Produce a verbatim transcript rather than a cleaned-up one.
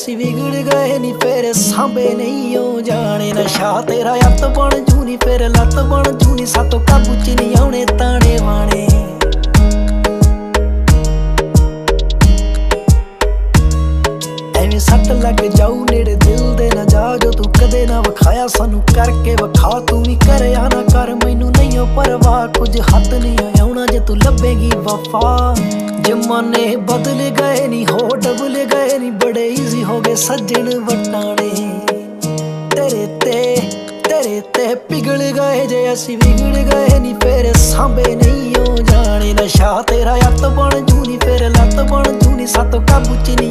असी बिगड़ गए नी फिर सांभे नहीं हो जाने। नशा तेरा अत बन जू नी फिर लत बन जू नी, सातों काबू च नहीं आने ताने बाने। एवें सट लग जाऊ नेड़े दिल दे ना जा, जो तू कदे ना विखाया सानू करके विखा। तू भी करे ना कर मैनू नहीं हो परवाह, कुछ हथ नहीं आउणा जे तू लभेगी वफा। जमाने बदल गए नी हो डबल गए नी, बड़े ईजी हो गए सज्जन वटाने। तेरे ते तेरे ते पिघल गए जे असी बिगड़ गए नी फिर सांभे नहीं हो जाने। नशा तेरा अत बन जू नी फिर लत बन जू नी, सातों काबू च नहीं